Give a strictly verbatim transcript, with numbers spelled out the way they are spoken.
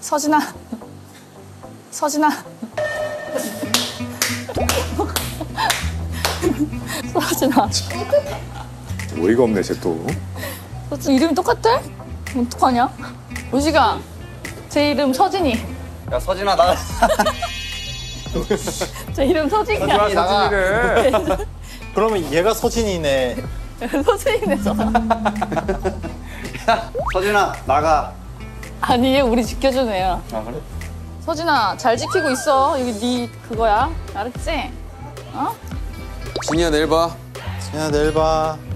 서진아. 서진아. 서진아. 어이가 없네, 쟤 또. 서진 이름이 똑같아? 어떡하냐? 우식아, 제 이름 서진이. 야, 서진아, 나가. 제 이름 서진이야. 서진아, 서진이래. 그러면 얘가 서진이네. 서진이네, 저. 야, 서진아, 나가. 아니, 얘 우리 지켜준 애야. 아, 그래? 서진아, 잘 지키고 있어. 여기 네 그거야. 알았지? 어? 진이야, 내일 봐. 진아, 내일 봐.